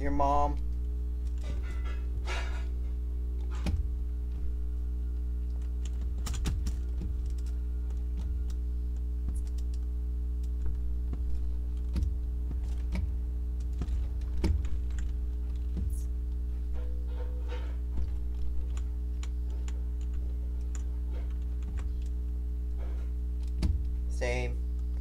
Your mom. Same.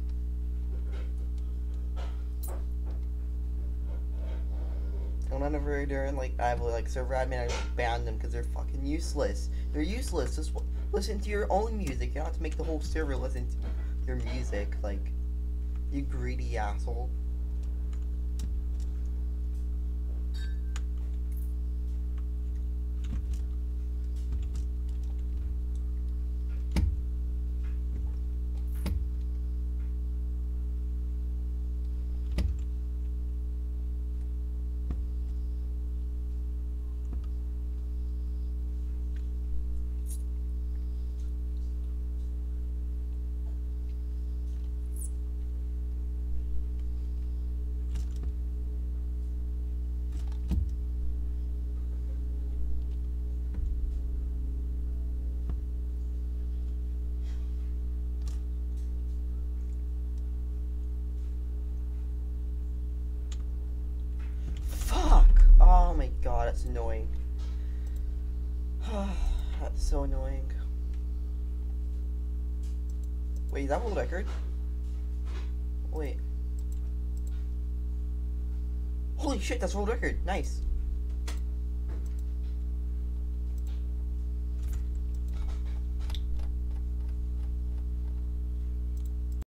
And whenever they're in like I will like server admin, I ban them because they're fucking useless. They're useless. Just listen to your own music. You don't have to make the whole server listen to your music. Like, you greedy asshole. Fuck! Oh my god, that's annoying. That's so annoying. Wait, is that world record? Wait. Holy shit, that's world record. Nice.